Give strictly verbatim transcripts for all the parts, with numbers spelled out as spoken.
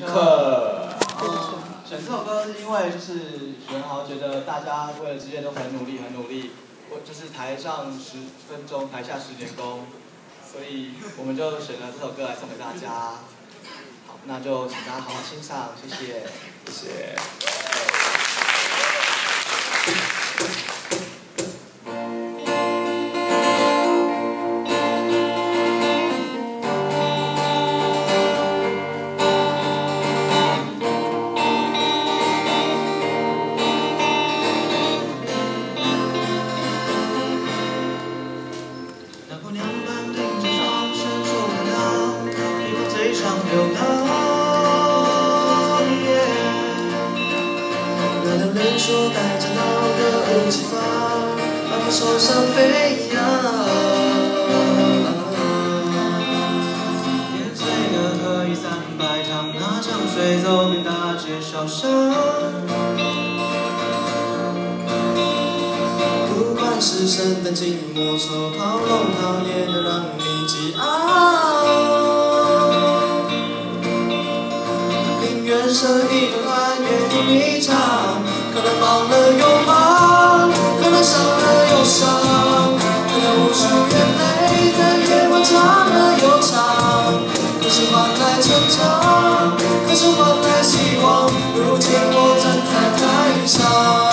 课。嗯，选这首歌是因为就是许文豪觉得大家为了之间都很努力很努力，我就是台上十分钟，台下十年功，所以我们就选了这首歌来送给大家。好，那就请大家好好欣赏，谢谢。 谢谢。 说带着那个武器放，把我手上飞扬。年岁的河已三百丈，那江水走遍大街小巷。不管是圣诞静默抽桃龙桃，也能让你激昂。宁愿舍一顿饭，也听一场。可能忙了又忙，可能伤了又伤，可能无数眼泪在夜晚唱了又唱。可是换来成长，可是换来希望。如今我站在台上，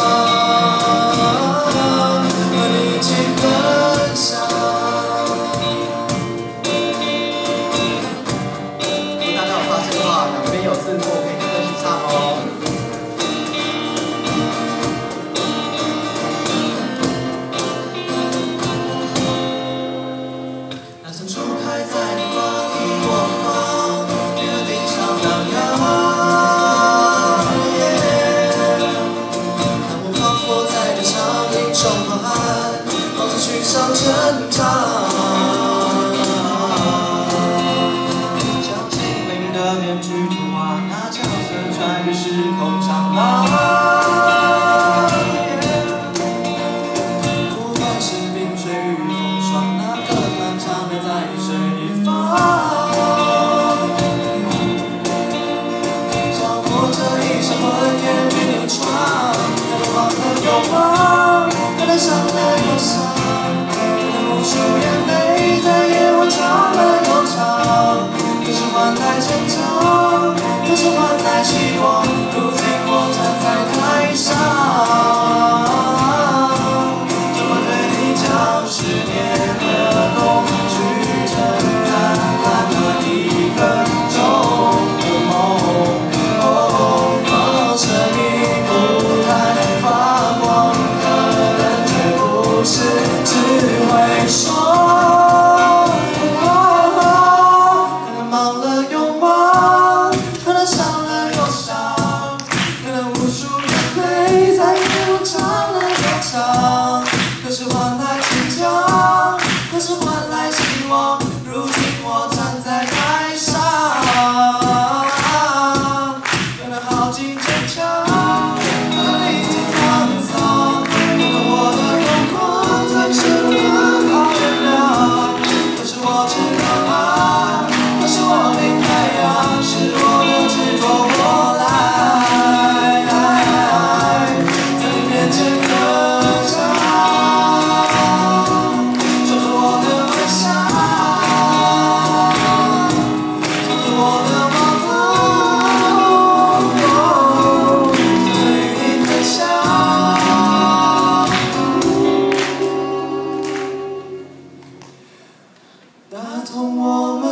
和你一起分享。 如果大家有发现的话，两边有字幕可以跟着一起唱哦。上成长，将心灵的面具涂画，那角色穿越时空长廊。不管是冰水与风霜，那个漫长的在水一方，掌握着一生魂也与你闯，可能忘了又忘，可能伤了又伤。无数眼泪在夜晚唱了又唱，可是换来成长，可是换来希望。如今我站在台上，这么对你讲十年的功，去承担了一分钟的梦。哦，生命舞台发光的人，却不是只会说，可能忙了又忙，可能伤了又伤，可能无数眼泪在夜晚唱了又唱。可是换来成长，可是换来希望。如今我站在台上，可能耗尽坚强，可能历经沧桑，可能我的疯狂暂时不能好原谅。可是我知道啊，可是我明白呀，是我的执着我来，在你面前歌唱，守着我的微笑，守着我的梦想，与你分享。打通我们